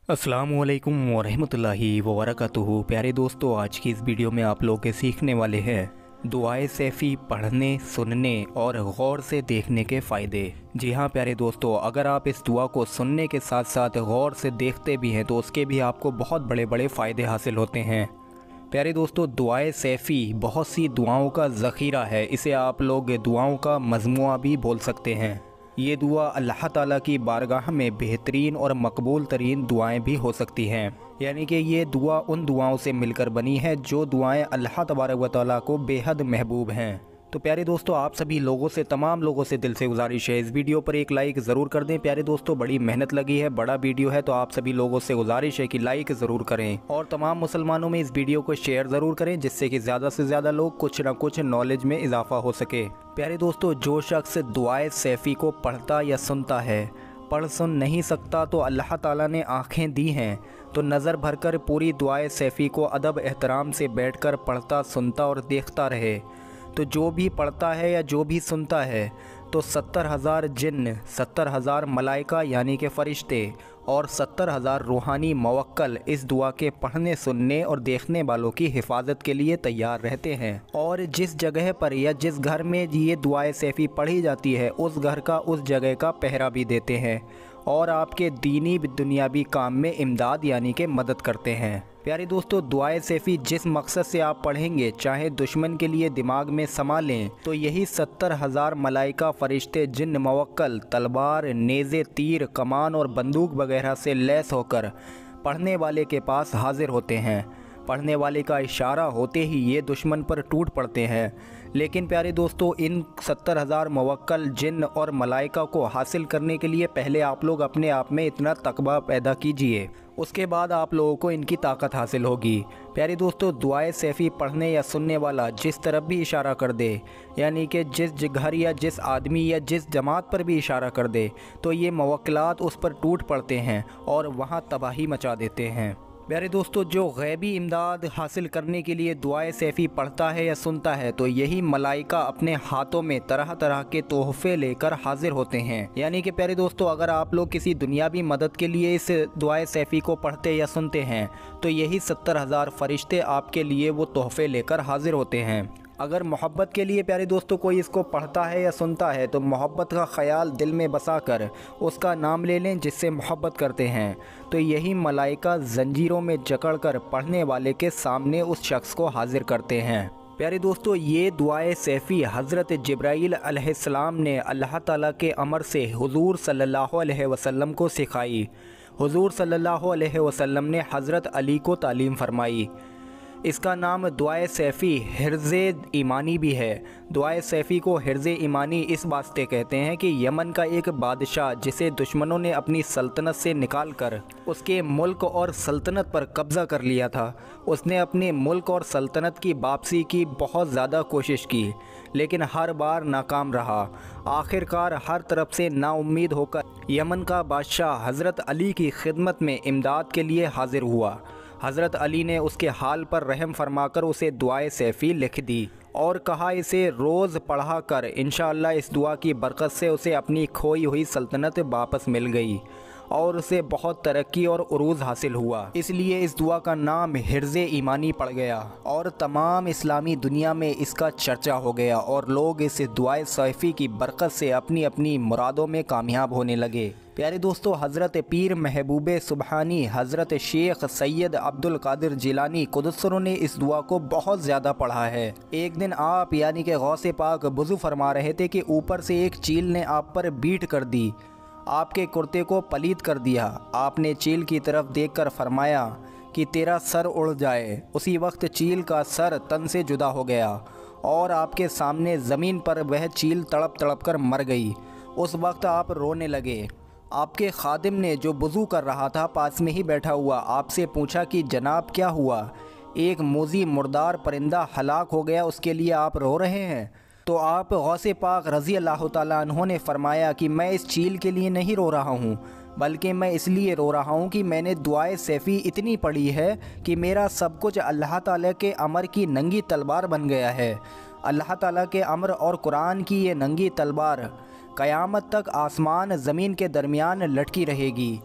अस्सलामुअलैकुम वरहमतुल्लाहि वबरकातुहू। प्यारे दोस्तों, आज की इस वीडियो में आप लोग सीखने वाले हैं दुआए सैफ़ी पढ़ने, सुनने और गौर से देखने के फ़ायदे। जी हाँ प्यारे दोस्तों, अगर आप इस दुआ को सुनने के साथ साथ गौर से देखते भी हैं तो उसके भी आपको बहुत बड़े बड़े फ़ायदे हासिल होते हैं। प्यारे दोस्तों, दुआए सैफ़ी बहुत सी दुआओं का ज़ख़ीरा है। इसे आप लोग दुआओं का मजमुआ भी बोल सकते हैं। ये दुआ अल्लाह ताला की बारगाह में बेहतरीन और मकबूल तरीन दुआएं भी हो सकती हैं। यानी कि ये दुआ उन दुआओं से मिलकर बनी है जो दुआएं अल्लाह तबारक व तआला को बेहद महबूब हैं। तो प्यारे दोस्तों, आप सभी लोगों से, तमाम लोगों से दिल से गुजारिश है, इस वीडियो पर एक लाइक ज़रूर कर दें। प्यारे दोस्तों, बड़ी मेहनत लगी है, बड़ा वीडियो है, तो आप सभी लोगों से गुजारिश है कि लाइक ज़रूर करें और तमाम मुसलमानों में इस वीडियो को शेयर ज़रूर करें, जिससे कि ज़्यादा से ज़्यादा लोग कुछ ना कुछ नॉलेज में इजाफा हो सके। प्यारे दोस्तों, जो शख्स दुआए सैफ़ी को पढ़ता या सुनता है, पढ़ सुन नहीं सकता, तो अल्लाह ताला ने आँखें दी हैं तो नज़र भरकर पूरी दुआए सैफ़ी को अदब एहतराम से बैठकर पढ़ता, सुनता और देखता रहे। तो जो भी पढ़ता है या जो भी सुनता है तो 70,000 जिन्न, 70,000 मलाइका यानी कि फ़रिश्ते और 70,000 रूहानी मवक्कल इस दुआ के पढ़ने, सुनने और देखने वालों की हिफाजत के लिए तैयार रहते हैं। और जिस जगह पर या जिस घर में ये दुआए सैफ़ी पढ़ी जाती है, उस घर का, उस जगह का पहरा भी देते हैं और आपके दीनी दुनियावी काम में इमदाद यानी कि मदद करते हैं। प्यारे दोस्तों, दुआए सैफ़ी जिस मकसद से आप पढ़ेंगे, चाहे दुश्मन के लिए दिमाग में समा लें, तो यही 70,000 मलाइका, फ़रिश्ते, जिन्न, मवक्कल तलवार, नेज़े, तीर, कमान और बंदूक वगैरह से लैस होकर पढ़ने वाले के पास हाजिर होते हैं। पढ़ने वाले का इशारा होते ही ये दुश्मन पर टूट पड़ते हैं। लेकिन प्यारे दोस्तों, इन 70,000 मवक्कल, जिन्न और मलाइका को हासिल करने के लिए पहले आप लोग अपने आप में इतना तकवा पैदा कीजिए, उसके बाद आप लोगों को इनकी ताकत हासिल होगी। प्यारे दोस्तों, दुआए सैफ़ी पढ़ने या सुनने वाला जिस तरफ भी इशारा कर दे, यानी कि जिस घर या जिस आदमी या जिस जमात पर भी इशारा कर दे, तो ये मवक्कलात उस पर टूट पड़ते हैं और वहाँ तबाही मचा देते हैं। प्यारे दोस्तों, जो गैबी इमदाद हासिल करने के लिए दुआए सैफ़ी पढ़ता है या सुनता है, तो यही मलाइका अपने हाथों में तरह तरह के तोहफ़े लेकर हाजिर होते हैं। यानी कि प्यारे दोस्तों, अगर आप लोग किसी दुनियावी मदद के लिए इस दुआए सैफ़ी को पढ़ते या सुनते हैं, तो यही 70,000 फ़रिश्ते आपके लिए वो तोहफ़े लेकर हाजिर होते हैं। अगर मोहब्बत के लिए प्यारे दोस्तों कोई इसको पढ़ता है या सुनता है, तो मोहब्बत का ख़याल दिल में बसा कर उसका नाम ले लें जिससे मोहब्बत करते हैं, तो यही मलाइका ज़ंजीरों में जकड़ कर पढ़ने वाले के सामने उस शख्स को हाजिर करते हैं। प्यारे दोस्तों, ये दुआए सैफ़ी हज़रत जिब्राईल अलैहिस्सलाम ने अल्लाह ताला के अमर से हुज़ूर सल्लल्लाहु अलैहि वसल्लम को सिखाई। हुज़ूर सल्लल्लाहु अलैहि वसल्लम ने हज़रत अली को तालीम फ़रमाई। इसका नाम दुआए सैफ़ी हिर्ज़े ईमानी भी है। दुआए सैफ़ी को हिर्ज़े ईमानी इस वास्ते कहते हैं कि यमन का एक बादशाह, जिसे दुश्मनों ने अपनी सल्तनत से निकाल कर उसके मुल्क और सल्तनत पर कब्ज़ा कर लिया था, उसने अपने मुल्क और सल्तनत की वापसी की बहुत ज़्यादा कोशिश की, लेकिन हर बार नाकाम रहा। आखिरकार हर तरफ से नाउम्मीद होकर यमन का बादशाह हज़रत अली की खिदमत में इमदाद के लिए हाजिर हुआ। हज़रत अली ने उसके हाल पर रहम फरमाकर उसे दुआए सैफ़ी लिख दी और कहा, इसे रोज़ पढ़ा कर इंशाअल्लाह इस दुआ की बरकत से उसे अपनी खोई हुई सल्तनत वापस मिल गई और उसे बहुत तरक्की और उरूज़ हासिल हुआ। इसलिए इस दुआ का नाम हिर्ज़े ईमानी पड़ गया और तमाम इस्लामी दुनिया में इसका चर्चा हो गया और लोग इस दुआए सैफ़ी की बरकत से अपनी अपनी मुरादों में कामयाब होने लगे। प्यारे दोस्तों, हज़रत पीर महबूब सुबहानी हज़रत शेख सैयद अब्दुल कादिर जिलानी कुदुस्सरों ने इस दुआ को बहुत ज़्यादा पढ़ा है। एक दिन आप यानी कि गौसे पाक वज़ू फरमा रहे थे कि ऊपर से एक चील ने आप पर बीट कर दी, आपके कुर्ते को पलीद कर दिया। आपने चील की तरफ देखकर फरमाया कि तेरा सर उड़ जाए। उसी वक्त चील का सर तन से जुदा हो गया और आपके सामने ज़मीन पर वह चील तड़प तड़प कर मर गई। उस वक्त आप रोने लगे। आपके खादिम ने, जो वज़ू कर रहा था, पास में ही बैठा हुआ, आपसे पूछा कि जनाब क्या हुआ? एक मोज़ी मुर्दार परिंदा हलाक हो गया, उसके लिए आप रो रहे हैं? तो आप गौसे पाक रज़ी अल्लाह ताला अन्हो ने फरमाया कि मैं इस चील के लिए नहीं रो रहा हूँ, बल्कि मैं इसलिए रो रहा हूँ कि मैंने दुआए सैफ़ी इतनी पढ़ी है कि मेरा सब कुछ अल्लाह ताला के अमर की नंगी तलवार बन गया है। अल्लाह ताला के अमर और कुरान की ये नंगी तलवार क़यामत तक आसमान ज़मीन के दरमियान लटकी रहेगी।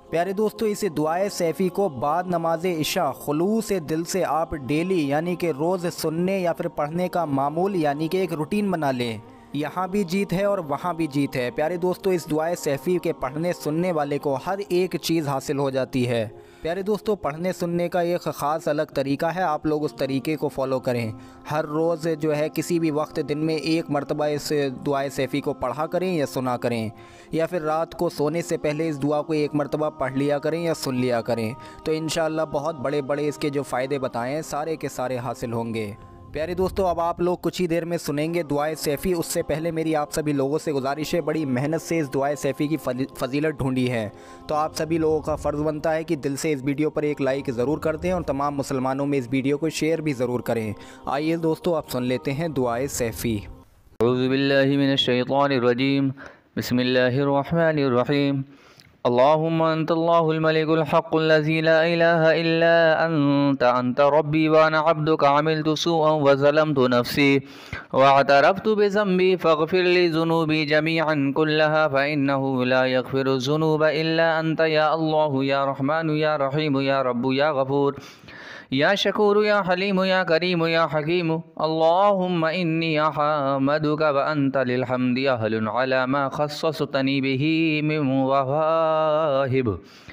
پیارے دوستو، اس دعائے سیفی کو بعد نماز عشاء خلوص دل سے آپ ڈیلی یعنی کہ روز سننے یا پھر پڑھنے کا معمول یعنی کہ ایک روٹین بنا لیں۔ یہاں بھی جیت ہے اور وہاں بھی جیت ہے۔ پیارے دوستو، اس دعائے سیفی کے پڑھنے سننے والے کو ہر ایک چیز حاصل ہو جاتی ہے۔ پیارے دوستو، پڑھنے سننے کا ایک خاص الگ طریقہ ہے، آپ لوگ اس طریقے کو فالو کریں۔ ہر روز جو ہے کسی بھی وقت دن میں ایک مرتبہ اس دعائے سیفی کو پڑھا کریں یا سنا کریں، یا پھر رات کو سونے سے پہلے اس دعا کو ایک مرتبہ پڑھ لیا کریں یا سن لیا کریں، تو انشاءاللہ بہت بڑے بڑے اس کے جو فائدے بتائیں سارے کے سارے حاصل ہوں گے۔ پیارے دوستو، اب آپ لوگ کچھ ہی دیر میں سنیں گے دعائے سیفی۔ اس سے پہلے میری آپ سبھی لوگوں سے گزارش ہے، بڑی محنت سے اس دعائے سیفی کی فضیلت ڈھونڈی ہے، تو آپ سبھی لوگوں کا فرض بنتا ہے کہ دل سے اس ویڈیو پر ایک لائک ضرور کر دیں اور تمام مسلمانوں میں اس ویڈیو کو شیئر بھی ضرور کریں۔ آئیے دوستو، آپ سن لیتے ہیں دعائے سیفی۔ اعوذ باللہ من الشیطان الرجیم، بسم اللہ الرحمن الرحیم۔ اللہم انت اللہ الملک الحق الذی لا الہ الا انت ربی وانا عبدک عملت سوءا وظلمت نفسی واعترفت بذنبی فاغفر لی ذنوبی جميعا كلها فإنه لا يغفر الذنوب الا انت یا اللہ یا رحمن یا رحیم یا رب یا غفور یا شکور یا حلیم یا کریم یا حکیم۔ اللہم انی احمدک وانت للحمد اہل علی ما خصصتنی بہ من مواہب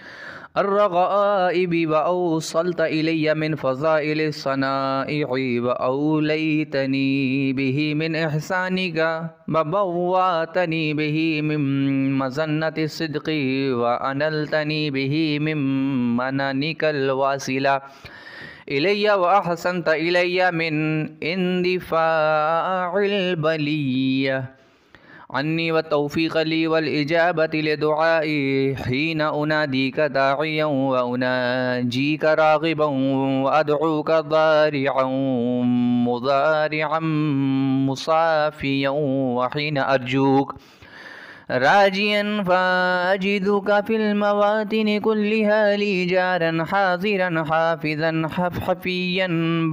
الرغائب واوصلت الی من فضائل الصنائع واولیتنی بہ من احسانک وبواتنی بہ من مظنة الصدق وانلتنی بہ من مننک الواصلہ الی واحسنت الی من اندفاع البلیہ عنی والتوفیق لی والاجابت لدعائی حین انادیک داعیا واناجیک راغبا وادعوک ضارعا مضارعا مصافیا وحین ارجوک راجیا فاجدك في المواطن كلها لي جارا حاضرا حافظا حفيا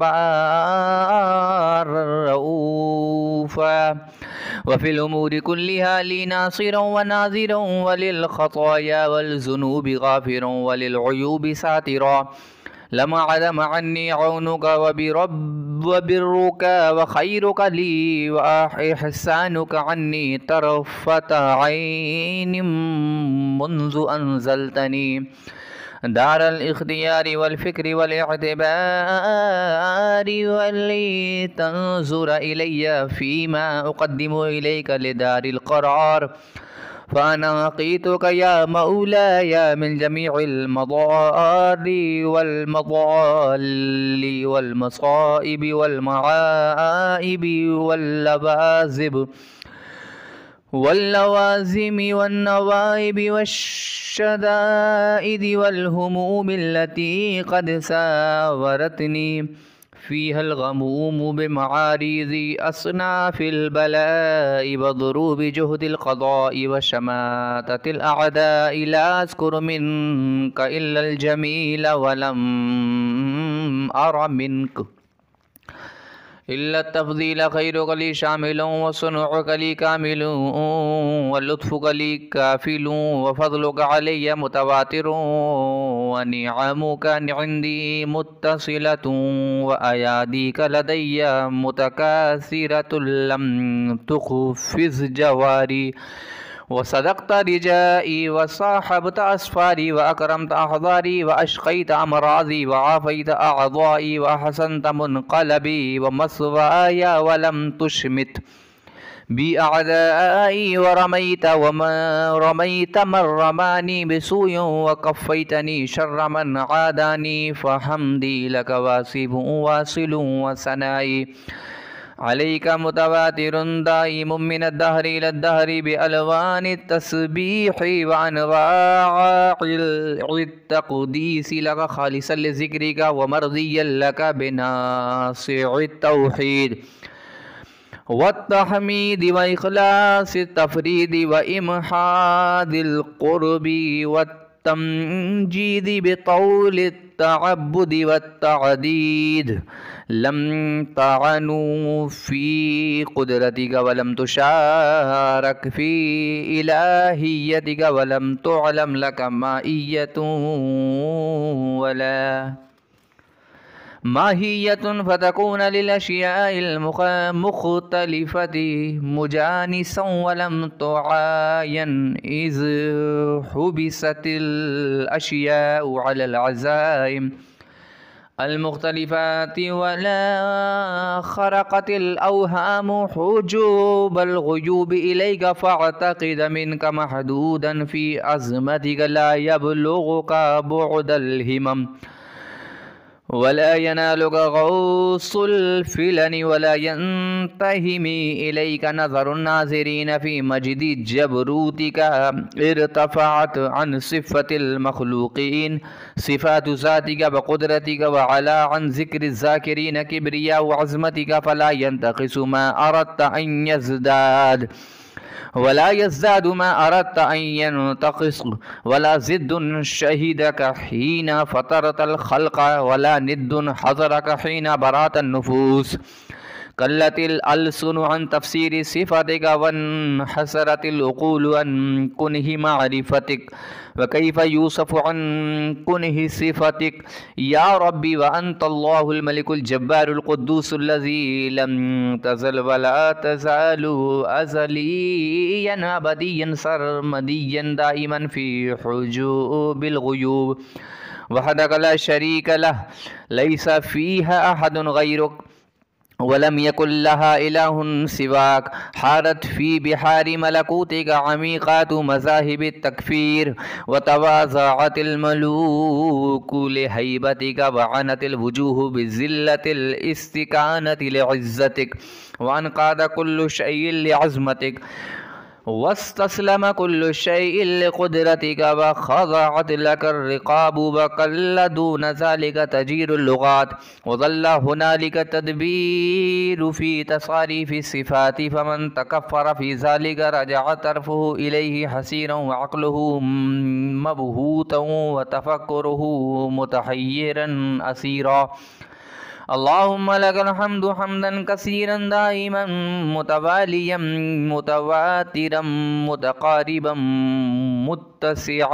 بارا رؤوفا وفي الأمور كلها لي ناصرا وناظرا وللخطايا والذنوب غافرا وللعيوب ساترا لما عدم عني عونك وبرك وخيرك لي وإحسانك عني طرفة عين منذ أنزلتني دار الاختيار والفكر والاعتبار ولي تنظر إلي فيما أقدم إليك لدار القرار فأنا لقيتك يا مولاي من جميع المضار والمضال والمصائب والمعائب واللوازم والنوائب والشدائد والهموم التي قد ساورتني فيها الغموم بمعارض أصناف البلاء وضروب جهد القضاء وشماتة الأعداء لا أذكر منك إلا الجميل ولم أر منك إلا التفضيل خيرك لي شامل وصنعك لي كامل ولطفك لي كافل وفضلك علي متواتر ونعمك عندي متصلة وأياديك لدي متكاثرة لم تخفز جواري وصدقت رجائي وصاحبت أسفاري وأكرمت أحضاري وأشقيت أمراضي وعافيت أعضائي وأحسنت منقلبي ومثواي ولم تشمت بي أعدائي ورميت من رماني بسوء وكفيتني شر من عاداني فحمدي لك واسب واصل وثنائي عليك متواتر دائم من الدهر إلى الدهر بألوان التسبيح وأنواع التقديس لك خالصا لذكرك ومرضيا لك بناصع التوحيد والتحميد وإخلاص التفريد وإمحاد القرب والتمجيد بطول التعبد والتعديد لم طعنوا في قدرتك ولم تشارك في إلهيتك ولم تعلم لك مائية ولا ماهية فتكون للأشياء المختلفة مجانسا ولم تعاين إذ حبست الأشياء على العزائم المختلفات ولا خرقت الأوهام حجوب الغيوب إليك فاعتقد منك محدودا في عظمتك لا يبلغك بعد الهمم ولا ينالك غوص الفلن ولا ينتهي إليك نظر الناظرين في مجد جبروتك ارتفعت عن صفة المخلوقين صفات ذاتك وقدرتك وعلى عن ذكر الذاكرين كبرياء وعظمتك فلا ينتقص ما أردت أن يزداد ولا يزداد ما أردت أن ينتقص ولا ضد شهدك حين فطرت الخلق ولا ند حضرك حين برات النفوس قلت الألسن عن تفسير صفاتك وانحسرت العقول عن كنه معرفتك وكيف يوصف عن كنه صفتك يا ربي وأنت الله الملك الجبار القدوس الذي لم تزل ولا تزال أزليا أبديا سرمديا دائما في حجوب الغيوب وحدك لا شريك له ليس فيها أحد غيرك ولم يكن لها إله سواك حارت في بحار ملكوتك عميقات مذاهب التكفير وتواضعت الملوك لهيبتك وعنت الوجوه بذلة الاستكانة لعزتك وانقاد كل شيء لعظمتك واستسلم كل شيء لقدرتك وخضعت لك الرقاب وقل دون ذلك تجير اللغات وظل هنالك تدبير في تصاريف الصفات فمن تكفر في ذلك رجع طرفه إليه حسيرا وعقله مبهوتا وتفكره متحيرا أسيرا اللهم لك الحمد حمدا كثيرا دائما متواليا متواترا متقاربا متسعا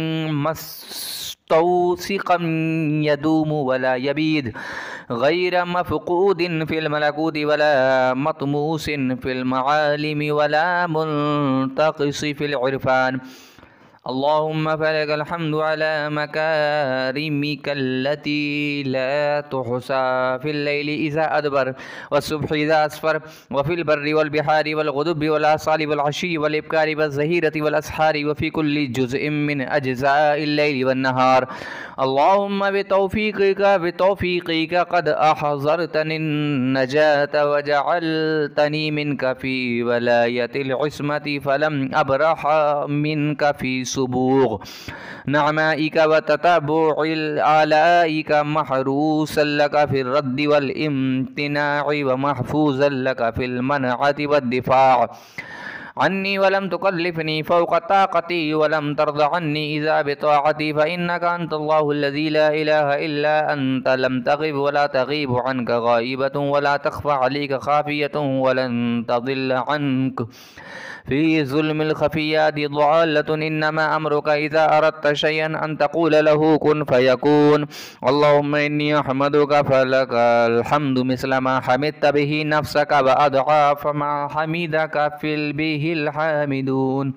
مستوثقا يدوم ولا يبيد غير مفقود في الملكوت ولا مطموس في المعالم ولا منتقص في العرفان اللهم فلك الحمد على مكارمك التي لا تحصى في الليل إذا أدبر والصبح إذا أسفر وفي البر والبحار والغدب والآصال والعشي والإبكار والزهيرة والأسحار وفي كل جزء من أجزاء الليل والنهار اللهم بتوفيقك قد أحضرتني النجاة وجعلتني منك في ولاية العصمة فلم أبرح منك في سبوغ نعمائك وتتابع آلائك محروسا لك في الرد والامتناع ومحفوظا لك في المنعة والدفاع عني ولم تكلفني فوق طاقتي ولم ترض عني إذا بطاعتي فإنك أنت الله الذي لا إله إلا أنت لم تغب ولا تغيب عنك غائبة ولا تخفى عليك خافية ولن تضل عنك في ظلم الخفيات ضالة إنما أمرك إذا أردت شيئا أن تقول له كن فيكون اللهم إني أحمدك فلك الحمد مثل ما حمدت به نفسك وأضعاف ما حمدك في به الحامدون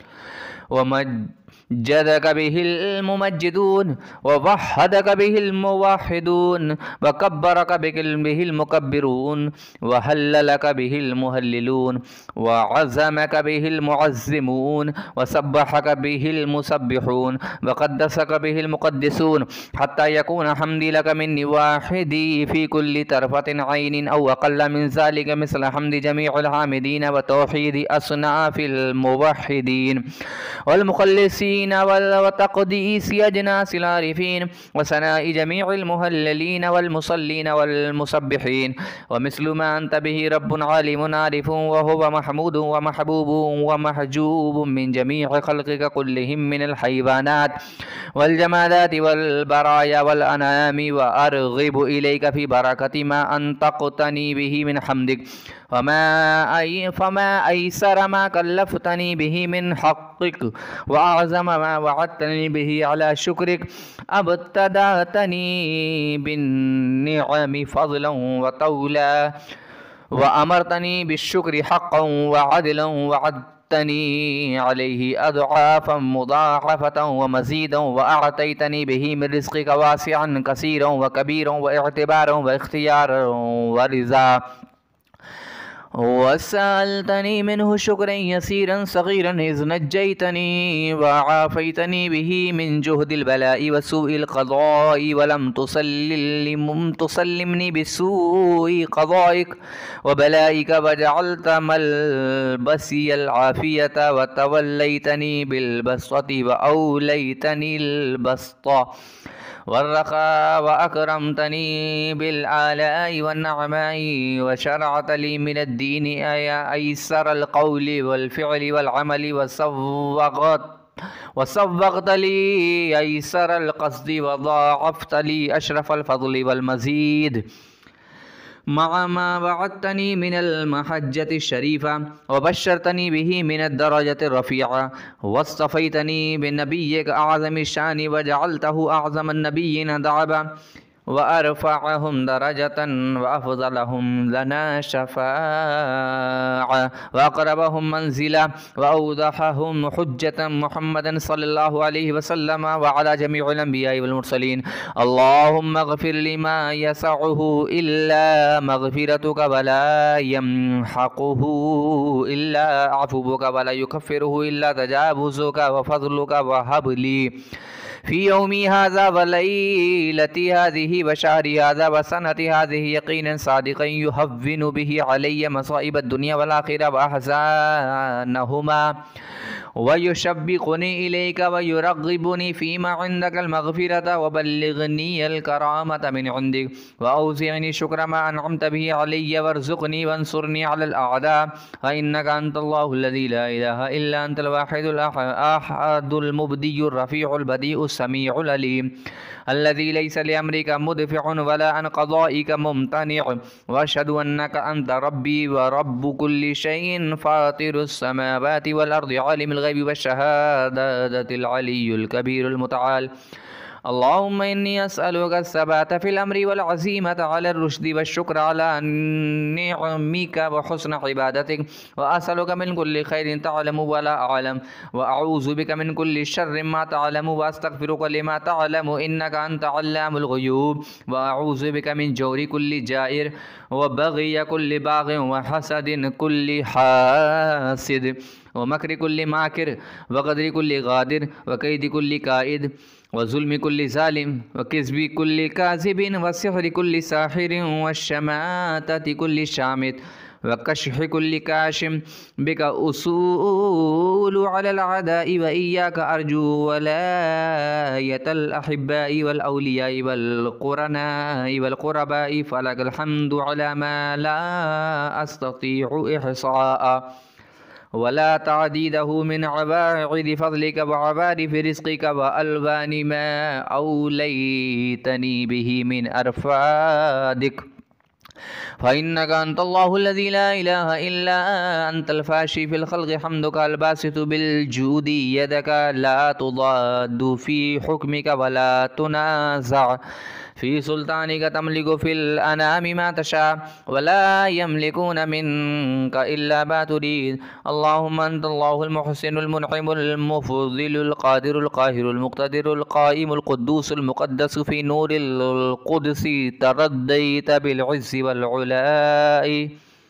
ومجدك به الممجدون ووحدك به الموحدون وكبرك به المكبرون وهللك به المهللون وعزمك به المعزمون وسبحك به المسبحون وقدسك به المقدسون حتى يكون حمدي لك مني واحدي في كل طرفة عين أو أقل من ذلك مثل حمد جميع الحامدين وتوحيد أصناف الموحدين والمخلصين المهللين وتقديس أجناس العارفين وثناء جميع المهللين والمصلين والمسبحين، ومثل ما أنت به رب عالم عارف وهو محمود ومحبوب ومحجوب من جميع خلقك كلهم من الحيوانات والجمادات والبرايا والأنعام، وأرغب إليك في بركة ما أنطقتني به من حمدك، فما أيسر ما كلفتني به من حقك، وأعظم ما وعدتني به على شكرك. ابتدأتني بالنعم فضلا وطولا، وأمرتني بالشكر حقا وعدلا، وعدتني عليه أضعافا مضاعفة ومزيدا، وأعطيتني به من رزقك واسعا كثيرا وكبيرا واعتبارا واختيارا ورزا، وسألتني منه شكرا يسيرا صغيرا إذ نجيتني وعافيتني به من جهد البلاء وسوء القضاء، ولم تسلمني بسوء قضائك وبلائك، وجعلت ملبسي العافية، وتوليتني بالبسطة وأوليتني البسطة والرخاء، وأكرمتني بالآلاء والنعماء، وشرعت لي من الدين أيسر القول والفعل والعمل، وصوغت لي أيسر القصد، وضاعفت لي أشرف الفضل والمزيد، مع ما وعدتني من المحجة الشريفة، وبشرتني به من الدرجة الرفيعة، واصطفيتني بنبيك أعظم الشان، وجعلته أعظم النبيين دعبا، وأرفعهم درجة، وأفضلهم لنا شفاعة، وأقربهم منزلة، وأوضحهم حجة، محمدا صلى الله عليه وسلم وعلى جميع الأنبياء والمرسلين. اللهم اغفر لما يسعه إلا مغفرتك، ولا يمحقه إلا عفوك، ولا يكفره إلا تجاوزك وفضلك، وهب لي في يومي هذا وليلتي هذه وشهري هذا وسنتي هذه يقينا صادقا يهون به علي مصائب الدنيا والآخرة وأحزانهما، ويشبقني إليك ويرغبني فيما عندك المغفرة، وبلغني الكرامة من عندك، وأوزعني شكر ما أنعمت به علي، وارزقني وانصرني على الأعداء، فإنك أنت الله الذي لا إله إلا أنت الواحد الأحد المبدي الرفيع البديع السميع العليم، الذي ليس لأمرك مدفع ولا عن قضائك ممتنع، وأشهد أنك أنت ربي ورب كل شيء، فاطر السماوات والأرض، عالم الغيب والشهادة، العلي الكبير المتعال. اللهم إني أسألك الثبات في الأمر والعزيمة على الرشد والشكر على نعمك وحسن عبادتك، وأسألك من كل خير تعلم ولا أعلم، وأعوذ بك من كل شر ما تعلم، وأستغفرك لما تعلم إنك أنت علام الغيوب، وأعوذ بك من جور كل جائر، وبغي كل باغ، وحسد كل حاسد، ومكر كل ماكر، وقدر كل غادر، وكيد كل كائد، وظلم كل ظالم، وكذب كل كاذب، وسحر كل ساحر، والشماتة كل شامت، وكشح كل كاشم، بك أصول على الأعداء، وإياك أرجو ولاية الأحباء والأولياء والقرناء والقرباء، فلك الحمد على ما لا أستطيع إحصاء ولا تعديده من عبائد فضلك وعبارف رزقك وألوان ما أوليتني به من أرفادك، فإنك أنت الله الذي لا إله إلا أنت الفاشي في الخلق، حمدك الباسط بالجود، يدك لا تضاد في حكمك ولا تنازع في سلطانك، تملك في الأنام ما تشاء ولا يملكون منك إلا ما تريد. اللهم أنت الله المحسن المنعم المفضل القادر القاهر المقتدر القائم القدوس المقدس، في نور القدس ترديت بالعز والعلاء،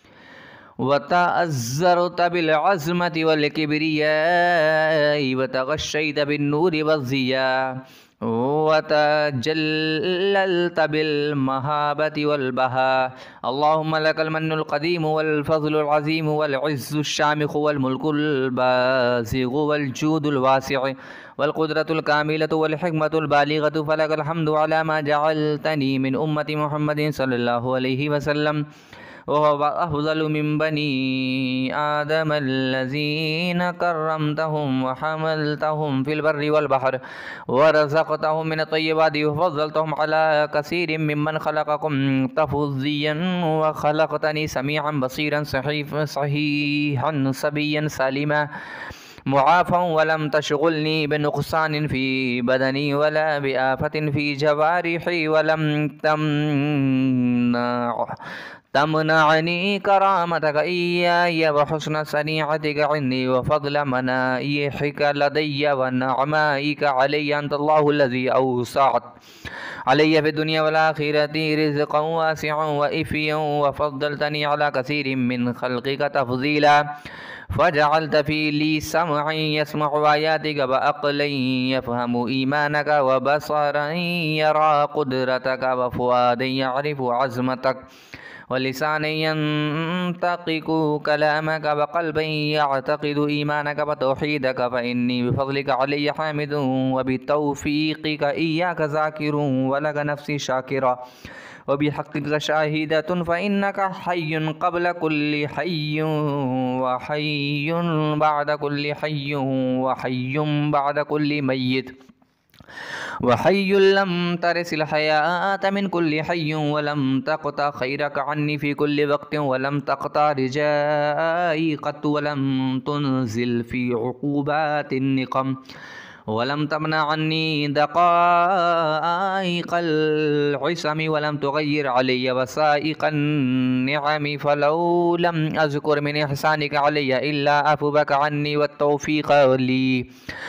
وتأزرت بالعزمة والكبرياء، وتغشيت بالنور والضياء، وتجللت بالمهابة والبهاء. اللهم لك المن القديم والفضل العظيم والعز الشامخ والملك الباسغ والجود الواسع والقدرة الكاملة والحكمة البالغة، فلك الحمد على ما جعلتني من أمة محمد صلى الله عليه وسلم، وهو أفضل من بني آدم الذين كرمتهم وحملتهم في البر والبحر ورزقتهم من الطيبات وفضلتهم على كثير ممن خلقكم تفضيا، وخلقتني سميعا بصيرا صحيحا سبيا سالما معافا، ولم تشغلني بنقصان في بدني ولا بآفة في جوارحي، ولم تمنعني كرامتك إياي وحسن صنيعتك عندي وفضل منايحك لدي ونعمائك علي. أنت الله الذي أوسعت علي في الدنيا والآخرة رزقا واسعا وإفيا، وفضلتني على كثير من خلقك تفضيلا، فجعلت في لي سمعا يسمع آياتك وعقلا يفهم إيمانك وبصرا يرى قدرتك وفؤادا يعرف عظمتك ولسانا ينطق كلامك وقلبا يعتقد إيمانك وتوحيدك. فإني بفضلك علي حامد وبتوفيقك إياك ذاكر ولك نفسي شاكرا وبحقك شاهدة، فإنك حي قبل كل حي وحي بعد كل حي وحي بعد كل ميت وحي لم ترث الحياة من كل حي، ولم تقطع خيرك عني في كل وقت، ولم تقطع رجائي قط، ولم تنزل في عقوبات النقم، ولم تمنع عني دقائق العصم، ولم تغير علي وسائق النعم. فلو لم أذكر من إحسانك علي إلا عفوك عني والتوفيق لي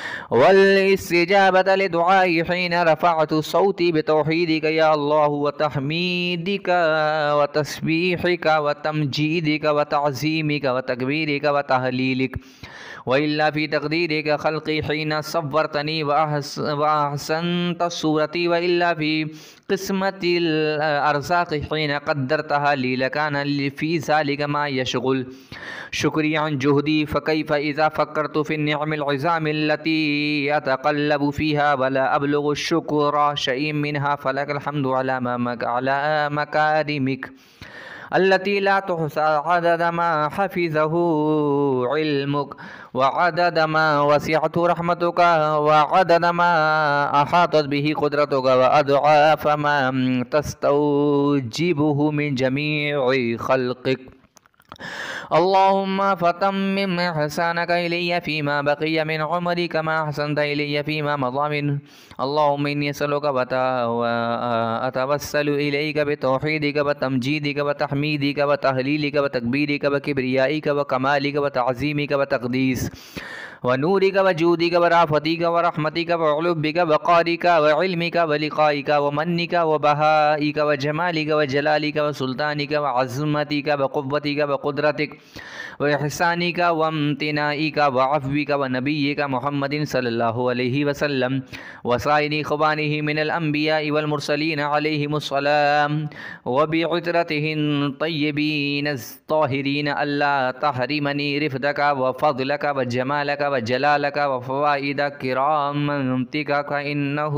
والاستجابة لدعائي حين رفعت صوتي بتوحيدك يا الله، وتحميدك وتسبيحك وتمجيدك وتعظيمك وتكبيرك وتهليلك، وإلا في تقديرك خلقي حين صورتني وأحسنت صورتي، وإلا في قسمة الأرزاق حين قدرتها لي لكان في ذلك ما يشغل شكري عن جهدي. فكيف إذا فكرت في النعم العظام التي أتقلب فيها ولا أبلغ الشكر شيء منها، فلك الحمد على مكارمك التي لا تحصى، عدد ما حفظه علمك وعدد ما وسعت رحمتك وعدد ما أحاطت به قدرتك وأضعاف ما تستوجبه من جميع خلقك. اللهم فتمم إحسانك إلي فيما بقي من عمري كما أحسنت إلي فيما مضى منه. اللهم إني أسألك وأتوسل إليك بتوحيدك وتمجيدك وتحميدك وتهليلك وتكبيرك وكبريائك وكمالك وتعظيمك وتقديس ونورك وجودك ورأفتك ورحمتك وعلوبك وقارك وعلمك ولقائك ومنك وبهائك وجمالك وجلالك وسلطانك وعظمتك وقوتك وقدرتك وإحسانك وامتنائك وعفوك ونبيك محمد صلى الله عليه وسلم وسائر إخوانه من الأنبياء والمرسلين عليهم السلام وبعترتهم الطيبين الطاهرين ألا تحرمني رفدك وفضلك وجمالك وجلالك وفوائد كرامتك فإنه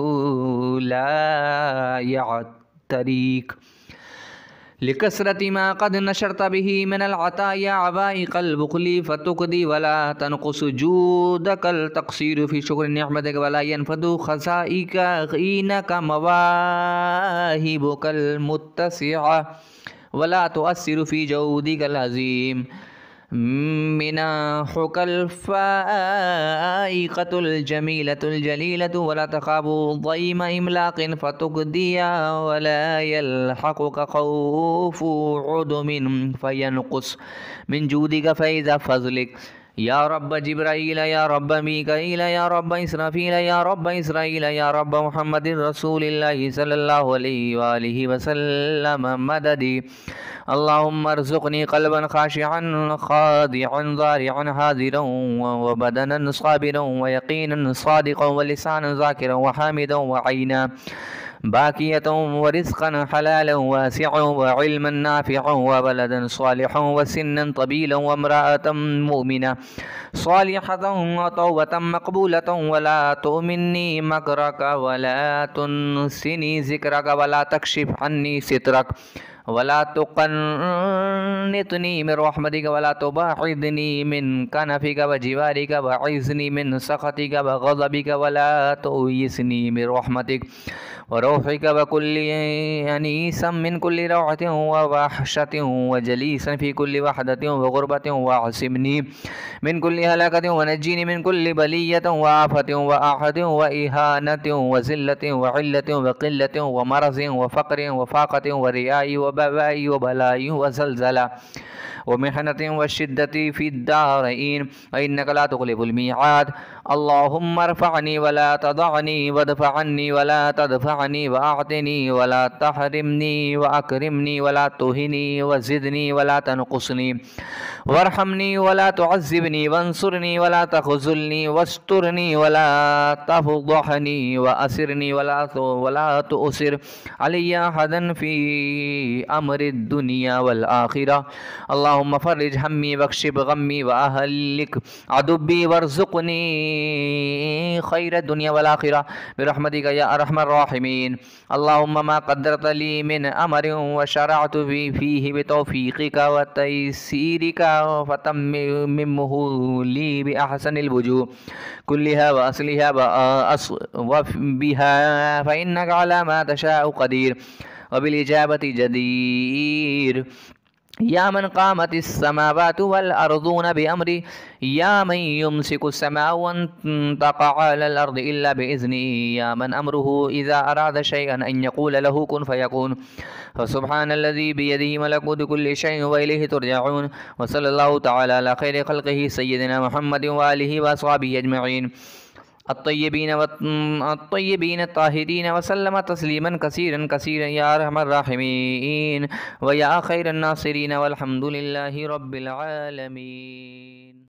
لا يعتريك لكثرة ما قد نشرت به من العطايا عبائق البخل فتقضي ولا تنقص جودك التقصير في شكر نعمتك ولا ينفد خزائك غينك مواهبك المتسعة ولا تؤثر في جودك العظيم منحك الفائقة الجميلة الجليلة ولا تخاف ضيم إملاق فتقضي ولا يلحقك خوف عدم فينقص من جودك فإذا فضلك یا رب جبرائیل یا رب میکائیل یا رب اسرافیل یا رب اسرائیل یا رب محمد رسول اللہ صلی اللہ علیہ وآلہ وسلم مددی اللہم ارزقنی قلبا خاشعا خاضعا ضارعا حاضرا وبدنا صابرا ویقینا صادقا ولسانا ذاکرا وحامدا وعینا باقیتا ورزقا حلالا واسعا وعلما نافعا وبلدا صالحا وسنا طويلا وامرأة مؤمنة صالحة وتوبة مقبولة ولا تؤمني مكرك ولا تنسني ذكرك ولا تكشف عني سترك ولا تقنطني من رحمتك ولا تباعدني من كنفك وجوارك وعزني من سخطك وغضبك ولا تؤيسني من رحمتك وروحك وكل أنيسا من كل روعة ووحشة وجليسا في كل وحدة وغربة وعصمني من كل هلاكة ونجيني من كل بلية وآفة وآحد وإهانة وزلة وعلة وقلة ومرض وفقر وفاقة ورياء وبواء وبلاء وزلزلة ومحنة والشدة في الدارين وإنك لا تخلف الميعاد اللهم ارفعني ولا تضعني وادفع عني ولا تدفعني وأعطني ولا تحرمني وأكرمني ولا تهني وزدني ولا تنقصني وارحمني ولا تعذبني وانصرني ولا تخذلني واسترني ولا تفضحني وأسرني ولا تؤسر علي أحدا في أمر الدنيا والآخرة اللهم فرج همي واكشف غمي وأهلك عدبي وارزقني خير الدنيا والآخرة برحمتك يا أرحم الراحمين اللهم ما قدرت لي من أمر وشرعت فيه بتوفيقك وتيسيرك فتممه لي بأحسن الوجوه كلها وأصلها وبها فإنك على ما تشاء قدير وبالإجابة جدير يا من قامت السماوات والأرضون بأمري يا من يمسك السماء أن تقع على الأرض إلا بإذنه يا من أمره إذا أراد شيئا أن يقول له كن فيكون فسبحان الذي بيده ملكوت كل شيء وإليه ترجعون وصلى الله تعالى على خير خلقه سيدنا محمد وآله وأصحابه أجمعين الطيبين الطاهرين وسلم تسليما كثيرا كثيرا يا أرحم الراحمين ويا خير الناصرين والحمد لله رب العالمين.